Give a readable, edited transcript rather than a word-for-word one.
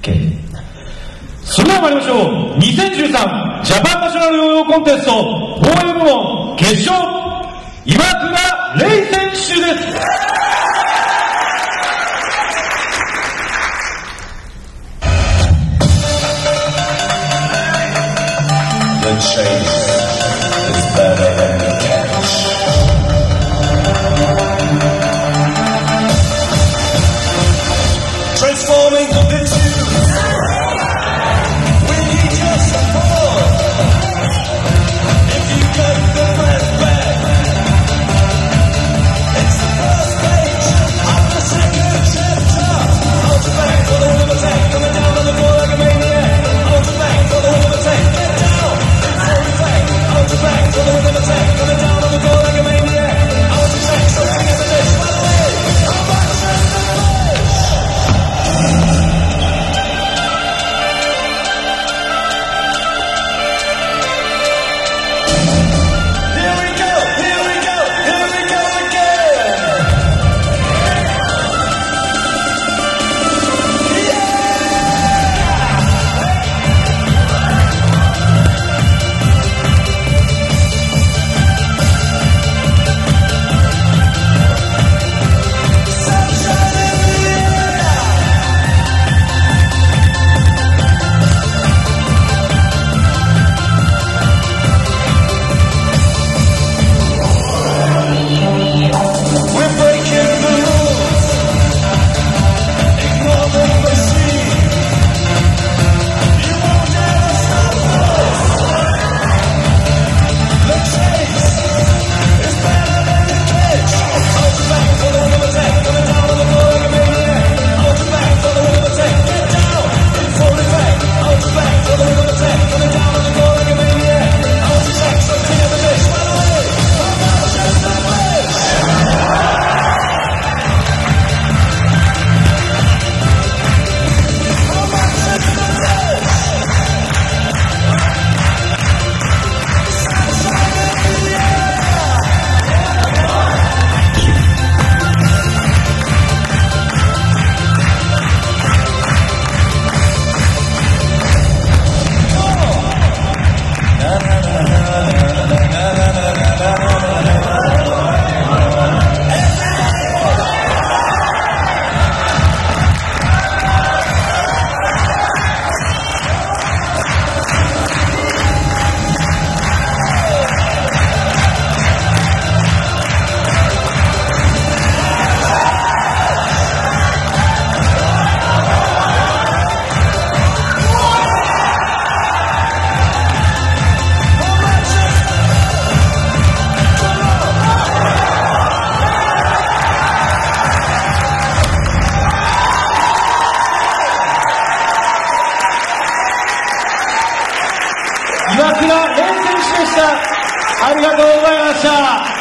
それでは参りましょう。2013ジャパンナショナルヨーヨーコンテスト防衛部門決勝、岩倉玲選手です。 The chase is better than the catch. Transforming into we need your support. If you get the breath back, it's the first page of the second chapter. Hold your back for the wind of attack, coming down on the floor like a maniac. Hold your back for the wind of attack, get down. Hold your back for the wind of attack, coming down on the floor like a maniac. Hold your back, something in the dish, by the way. How much is the fish? Here we go, here we go, here we go again. We're breaking the rules. Ignore the machine. You won't ever stop us. The chase is better than the catch. Hold your back for the wind of attack, coming down on the floor like a maniac. Hold your back for the wind of attack, get down. In full effect. Hold your back for the wind of attack, coming down on the floor like a maniac. Hold your back, something in the dish, by the way. How much is the fish? 岩倉玲選手でした。ありがとうございました。